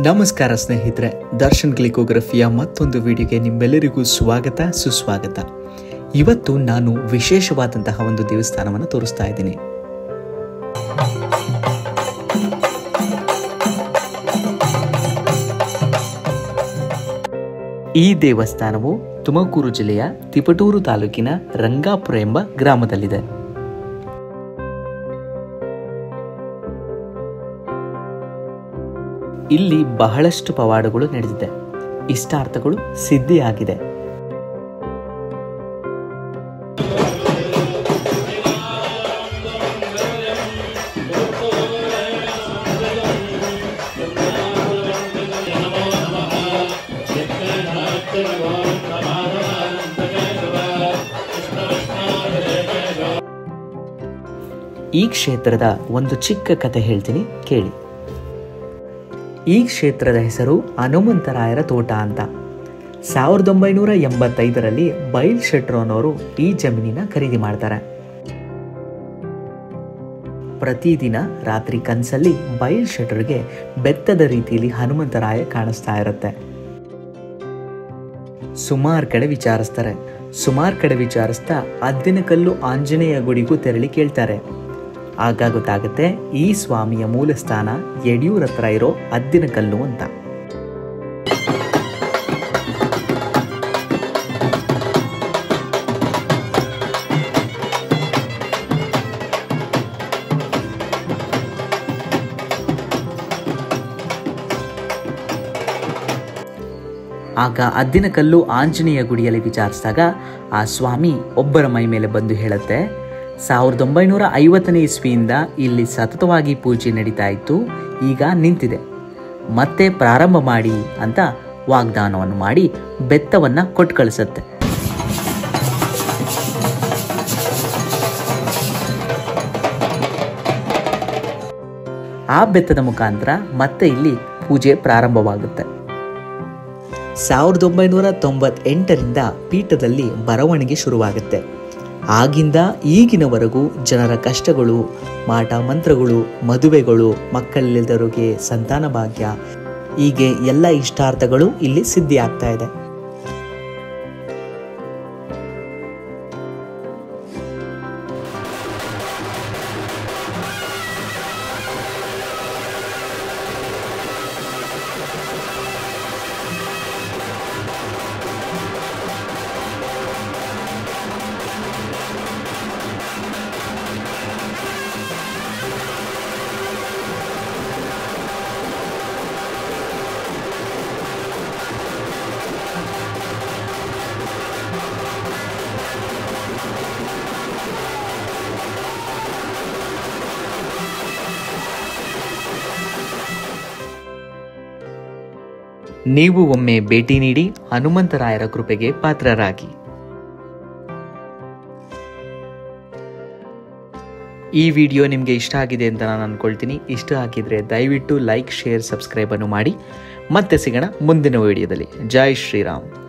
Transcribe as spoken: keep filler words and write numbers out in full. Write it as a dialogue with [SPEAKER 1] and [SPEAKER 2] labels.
[SPEAKER 1] ನಮಸ್ಕಾರ ಸ್ನೇಹಿತರೆ, ದರ್ಶನ್ ಕ್ಲಿಕೋಗ್ರಫಿಯ ಮತ್ತೊಂದು ವಿಡಿಯೋಗೆ ನಿಮ್ಮೆಲ್ಲರಿಗೂ ಸ್ವಾಗತ ಸುಸ್ವಾಗತ. ಇವತ್ತು ನಾನು ವಿಶೇಷವಾದಂತಹ ಒಂದು ದೇವಸ್ಥಾನವನ್ನು ತೋರಿಸ್ತಾ ಇದ್ದೀನಿ. ಈ ದೇವಸ್ಥಾನವು ತುಮಕೂರು ಜಿಲ್ಲೆಯ ತಿಪಟೂರು ತಾಲೂಕಿನ ರಂಗಾಪುರ ಎಂಬ ಗ್ರಾಮದಲ್ಲಿದೆ. ಇಲ್ಲಿ ಬಹಳಷ್ಟು ಪವಾಡಗಳು ನಡೆದಿದೆ, ಇಷ್ಟಾರ್ಥಗಳು ಸಿದ್ಧಿಯಾಗಿದೆ. ಈ ಕ್ಷೇತ್ರದ ಒಂದು ಚಿಕ್ಕ ಕಥೆ ಹೇಳ್ತೀನಿ, ಕೇಳಿ. ಈ ಕ್ಷೇತ್ರದ ಹೆಸರು ಹನುಮಂತರಾಯರ ತೋಟ ಅಂತ. ಸಾವಿರದ ಒಂಬೈನೂರ ಎಂಬತ್ತೈದರಲ್ಲಿ ಬೈಲ್ ಶೆಟ್ರು ಅನ್ನೋರು ಈ ಜಮೀನಿನ ಖರೀದಿ ಮಾಡ್ತಾರೆ. ಪ್ರತಿದಿನ ರಾತ್ರಿ ಕನಸಲ್ಲಿ ಬೈಲ್ ಶೆಟ್ರಿಗೆ ಬೆತ್ತದ ರೀತಿಯಲ್ಲಿ ಹನುಮಂತರಾಯ ಕಾಣಿಸ್ತಾ ಇರುತ್ತೆ. ಸುಮಾರು ಕಡೆ ವಿಚಾರಿಸ್ತಾರೆ. ಸುಮಾರು ಕಡೆ ವಿಚಾರಿಸ್ತಾ ಹದ್ದಿನಕಲ್ಲು ಆಂಜನೇಯ ಗುಡಿಗೂ ತೆರಳಿ ಕೇಳ್ತಾರೆ. ಆಗ ಗೊತ್ತಾಗುತ್ತೆ ಈ ಸ್ವಾಮಿಯ ಮೂಲ ಸ್ಥಾನ ಯಡಿಯೂರ ಹತ್ರ ಇರೋ ಹದ್ದಿನಕಲ್ಲು ಅಂತ. ಆಗ ಹದ್ದಿನಕಲ್ಲು ಆಂಜನೇಯ ಗುಡಿಯಲ್ಲಿ ವಿಚಾರಿಸಿದಾಗ ಆ ಸ್ವಾಮಿ ಒಬ್ಬರ ಮೈ ಮೇಲೆ ಬಂದು ಹೇಳುತ್ತೆ, ಸಾವಿರದ ಒಂಬೈನೂರ ಐವತ್ತನೇ ಇಸ್ವಿಯಿಂದ ಇಲ್ಲಿ ಸತತವಾಗಿ ಪೂಜೆ ನಡೀತಾ ಇತ್ತು, ಈಗ ನಿಂತಿದೆ, ಮತ್ತೆ ಪ್ರಾರಂಭ ಮಾಡಿ ಅಂತ ವಾಗ್ದಾನವನ್ನು ಮಾಡಿ ಬೆತ್ತವನ್ನ ಕೊಟ್ಟು ಕಳಿಸುತ್ತೆ. ಆ ಬೆತ್ತದ ಮುಖಾಂತರ ಮತ್ತೆ ಇಲ್ಲಿ ಪೂಜೆ ಪ್ರಾರಂಭವಾಗುತ್ತೆ. ಸಾವಿರದ ಒಂಬೈನೂರ ತೊಂಬತ್ತೆಂಟರಿಂದ ಪೀಠದಲ್ಲಿ ಬರವಣಿಗೆ ಶುರುವಾಗುತ್ತೆ. ಆಗಿಂದ ಈಗಿನವರೆಗೂ ಜನರ ಕಷ್ಟಗಳು, ಮಾಟ ಮಂತ್ರಗಳು, ಮದುವೆಗಳು, ಮಕ್ಕಳಿಲ್ಲದವರಿಗೆ ಸಂತಾನ ಭಾಗ್ಯ, ಹೀಗೆ ಎಲ್ಲ ಇಷ್ಟಾರ್ಥಗಳು ಇಲ್ಲಿ ಸಿದ್ಧಿ ಆಗ್ತಾ ಇದೆ. ನೀವು ಒಮ್ಮೆ ಭೇಟಿ ನೀಡಿ ಹನುಮಂತರಾಯರ ಕೃಪೆಗೆ ಪಾತ್ರರಾಗಿ. ಈ ವಿಡಿಯೋ ನಿಮಗೆ ಇಷ್ಟ ಆಗಿದೆ ಅಂತ ನಾನು ಅನ್ಕೊಳ್ತೀನಿ. ಇಷ್ಟ ಆಗಿದ್ರೆ ದಯವಿಟ್ಟು ಲೈಕ್, ಶೇರ್, ಸಬ್ಸ್ಕ್ರೈಬ್ ಅನ್ನು ಮಾಡಿ. ಮತ್ತೆ ಸಿಗೋಣ ಮುಂದಿನ ವಿಡಿಯೋದಲ್ಲಿ. ಜೈ ಶ್ರೀರಾಮ್.